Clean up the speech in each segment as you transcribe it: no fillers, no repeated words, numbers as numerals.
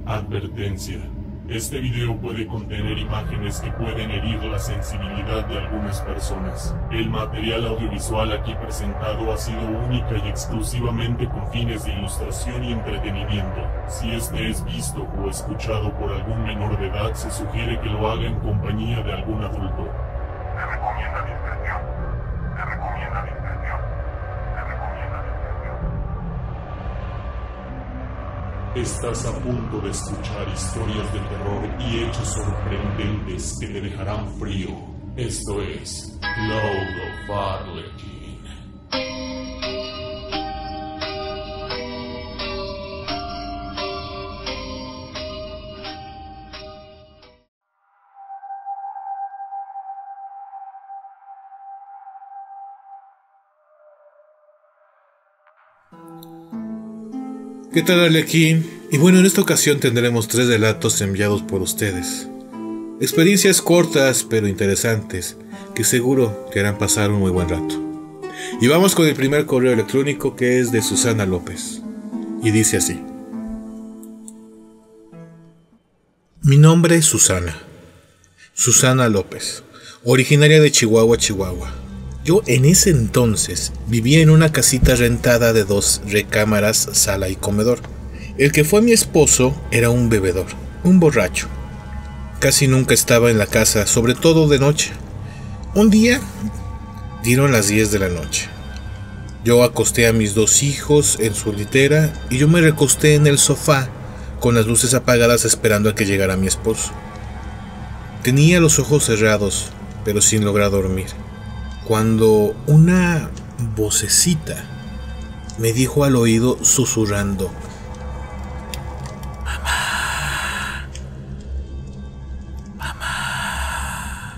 Advertencia. Este video puede contener imágenes que pueden herir la sensibilidad de algunas personas. El material audiovisual aquí presentado ha sido única y exclusivamente con fines de ilustración y entretenimiento. Si este es visto o escuchado por algún menor de edad, se sugiere que lo haga en compañía de algún adulto. Se recomienda discreción. Se recomienda discreción. Se recomienda discreción. Estás a punto de escuchar historias de terror y hechos sorprendentes que te dejarán frío. Esto es Cloud of Harlequin. ¿Qué tal, Arlequín? Y bueno, en esta ocasión tendremos 3 relatos enviados por ustedes. Experiencias cortas pero interesantes, que seguro te harán pasar un muy buen rato. Y vamos con el primer correo electrónico, que es de Susana López. Y dice así: Mi nombre es Susana. Susana López, originaria de Chihuahua, Chihuahua. Yo en ese entonces vivía en una casita rentada de 2 recámaras, sala y comedor. El que fue mi esposo era un bebedor, un borracho. Casi nunca estaba en la casa, sobre todo de noche. Un día dieron las 10 de la noche. Yo acosté a mis 2 hijos en su litera y yo me recosté en el sofá con las luces apagadas esperando a que llegara mi esposo. Tenía los ojos cerrados, pero sin lograr dormir, cuando una vocecita me dijo al oído susurrando: Mamá, mamá.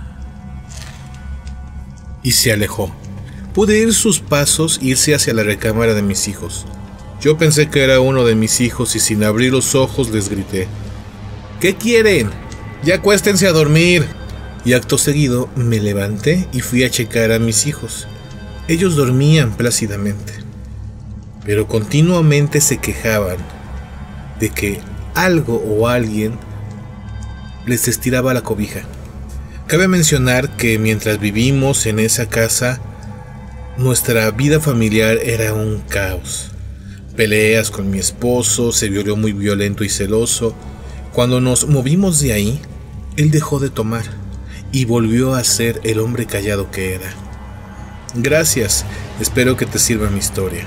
Y se alejó. Pude oír sus pasos irse hacia la recámara de mis hijos. Yo pensé que era uno de mis hijos y sin abrir los ojos les grité: ¿Qué quieren? Ya acuéstense a dormir. Y acto seguido me levanté y fui a checar a mis hijos. Ellos dormían plácidamente, pero continuamente se quejaban de que algo o alguien les estiraba la cobija. Cabe mencionar que mientras vivimos en esa casa, nuestra vida familiar era un caos. Peleas con mi esposo, se volvió muy violento y celoso. Cuando nos movimos de ahí, él dejó de tomar y volvió a ser el hombre callado que era. Gracias, espero que te sirva mi historia.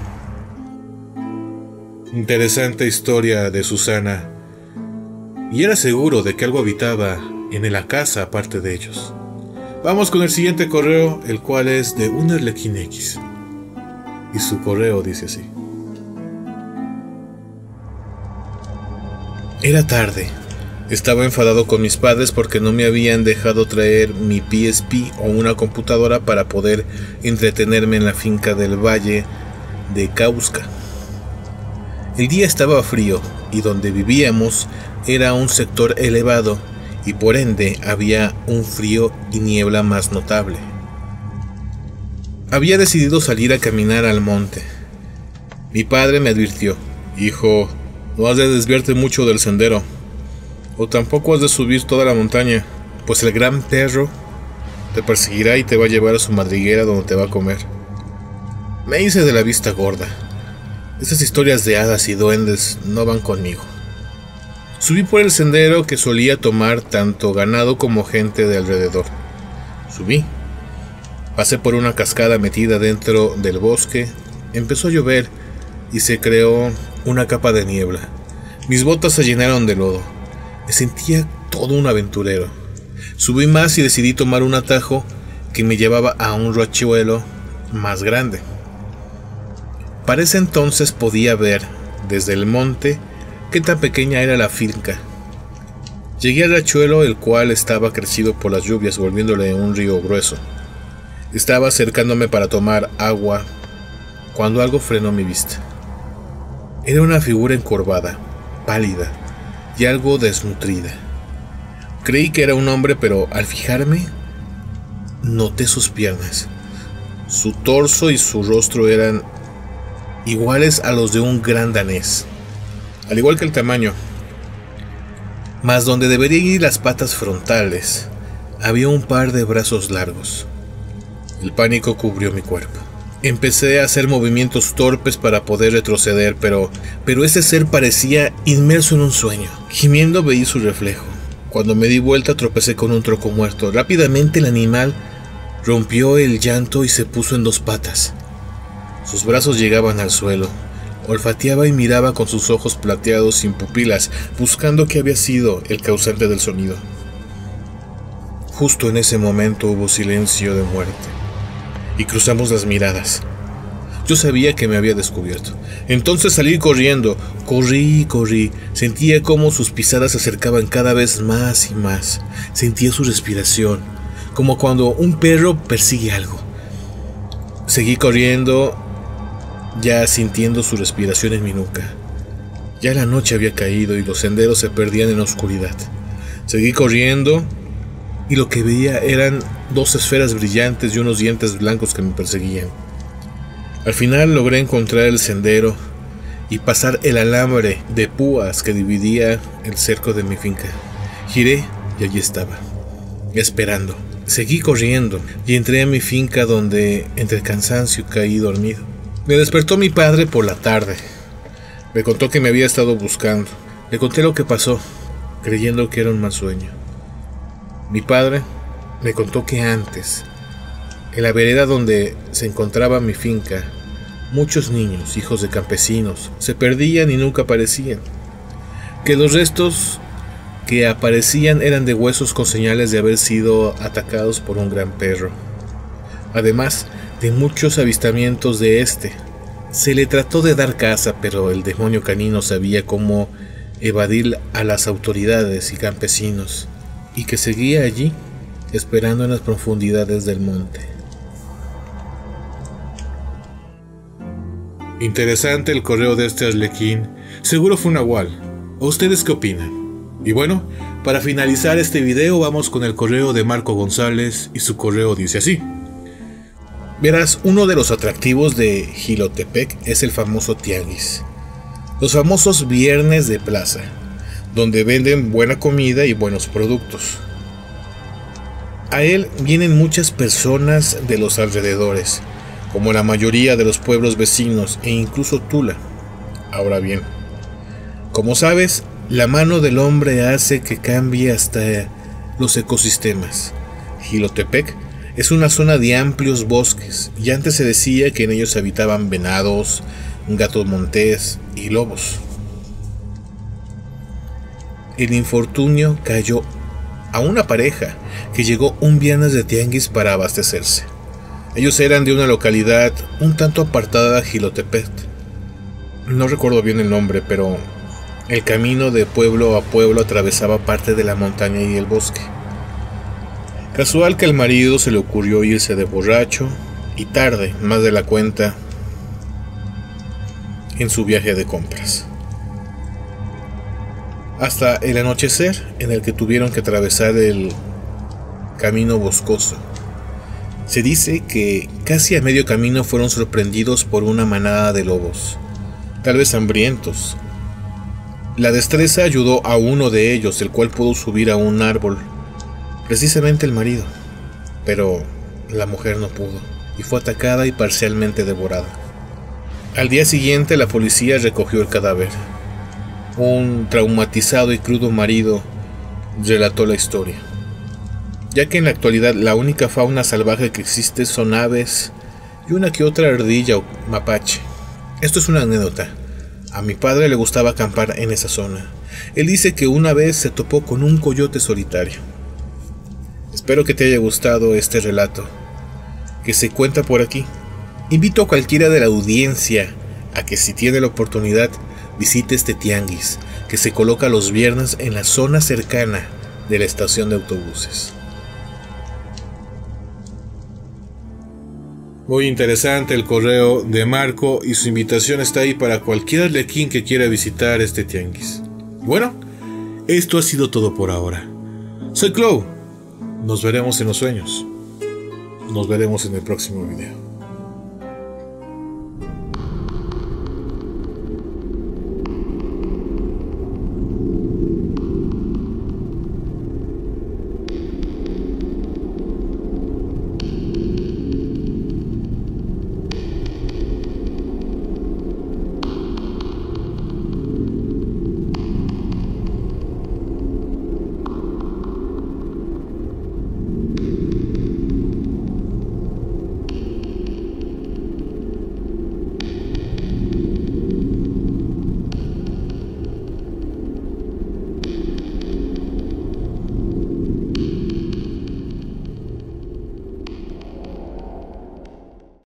Interesante historia de Susana. Y era seguro de que algo habitaba en la casa aparte de ellos. Vamos con el siguiente correo, el cual es de un Arlequín X. Y su correo dice así: Era tarde. Estaba enfadado con mis padres porque no me habían dejado traer mi PSP o una computadora para poder entretenerme en la finca del Valle de Causca. El día estaba frío y donde vivíamos era un sector elevado y por ende había un frío y niebla más notable. Había decidido salir a caminar al monte. Mi padre me advirtió: Hijo, no has de desviarte mucho del sendero. O tampoco has de subir toda la montaña, pues el gran perro te perseguirá y te va a llevar a su madriguera donde te va a comer. Me hice de la vista gorda. Esas historias de hadas y duendes no van conmigo. Subí por el sendero que solía tomar tanto ganado como gente de alrededor. Subí. Pasé por una cascada metida dentro del bosque. Empezó a llover y se creó una capa de niebla. Mis botas se llenaron de lodo. Me sentía todo un aventurero. Subí más y decidí tomar un atajo que me llevaba a un riachuelo más grande. Para ese entonces podía ver desde el monte qué tan pequeña era la finca. Llegué al riachuelo, el cual estaba crecido por las lluvias, volviéndole un río grueso. Estaba acercándome para tomar agua cuando algo frenó mi vista. Era una figura encorvada, pálida y algo desnutrida. Creí que era un hombre, pero al fijarme, noté sus piernas. Su torso y su rostro eran iguales a los de un gran danés, al igual que el tamaño. mas donde deberían ir las patas frontales, había un par de brazos largos. El pánico cubrió mi cuerpo. Empecé a hacer movimientos torpes para poder retroceder, pero ese ser parecía inmerso en un sueño. Gimiendo veí su reflejo. Cuando me di vuelta tropecé con un troco muerto. Rápidamente el animal rompió el llanto y se puso en 2 patas. Sus brazos llegaban al suelo. Olfateaba y miraba con sus ojos plateados sin pupilas, buscando qué había sido el causante del sonido. Justo en ese momento hubo silencio de muerte, y cruzamos las miradas. Yo sabía que me había descubierto. Entonces salí corriendo. Corrí y corrí. Sentía cómo sus pisadas se acercaban cada vez más y más. Sentía su respiración, como cuando un perro persigue algo. Seguí corriendo, ya sintiendo su respiración en mi nuca. Ya la noche había caído y los senderos se perdían en la oscuridad. Seguí corriendo y lo que veía eran 2 esferas brillantes y unos dientes blancos que me perseguían. Al final logré encontrar el sendero y pasar el alambre de púas que dividía el cerco de mi finca. Giré y allí estaba, esperando. Seguí corriendo y entré a mi finca donde, entre cansancio, caí dormido. Me despertó mi padre por la tarde. Me contó que me había estado buscando. Le conté lo que pasó, creyendo que era un mal sueño. Mi padre me contó que antes, en la vereda donde se encontraba mi finca, muchos niños, hijos de campesinos, se perdían y nunca aparecían. Que los restos que aparecían eran de huesos con señales de haber sido atacados por un gran perro. Además de muchos avistamientos de este. Se le trató de dar caza, pero el demonio canino sabía cómo evadir a las autoridades y campesinos, y que seguía allí, esperando en las profundidades del monte. Interesante el correo de este arlequín. Seguro fue un nahual. ¿O ustedes qué opinan? Y bueno, para finalizar este video vamos con el correo de Marco González, y su correo dice así. Verás, uno de los atractivos de Jilotepec es el famoso tianguis. Los famosos viernes de plaza, donde venden buena comida y buenos productos. A él vienen muchas personas de los alrededores, como la mayoría de los pueblos vecinos e incluso Tula. Ahora bien, como sabes, la mano del hombre hace que cambie hasta los ecosistemas. Jilotepec es una zona de amplios bosques, y antes se decía que en ellos habitaban venados, gatos montés y lobos. El infortunio cayó a una pareja que llegó un viernes de tianguis para abastecerse. Ellos eran de una localidad un tanto apartada de Jilotepec. No recuerdo bien el nombre, pero el camino de pueblo a pueblo atravesaba parte de la montaña y el bosque. Casual que al marido se le ocurrió irse de borracho y tarde, más de la cuenta, en su viaje de compras. Hasta el anochecer, en el que tuvieron que atravesar el camino boscoso. Se dice que casi a medio camino fueron sorprendidos por una manada de lobos, tal vez hambrientos. La destreza ayudó a uno de ellos, el cual pudo subir a un árbol, precisamente el marido, pero la mujer no pudo y fue atacada y parcialmente devorada. Al día siguiente la policía recogió el cadáver. Un traumatizado y crudo marido relató la historia, ya que en la actualidad la única fauna salvaje que existe son aves y una que otra ardilla o mapache. Esto es una anécdota. A mi padre le gustaba acampar en esa zona. Él dice que una vez se topó con un coyote solitario. Espero que te haya gustado este relato que se cuenta por aquí. Invito a cualquiera de la audiencia a que, si tiene la oportunidad, visite este tianguis que se coloca los viernes en la zona cercana de la estación de autobuses. Muy interesante el correo de Marco, y su invitación está ahí para cualquier arlequín que quiera visitar este tianguis. Bueno, esto ha sido todo por ahora. Soy Clow. Nos veremos en los sueños. Nos veremos en el próximo video.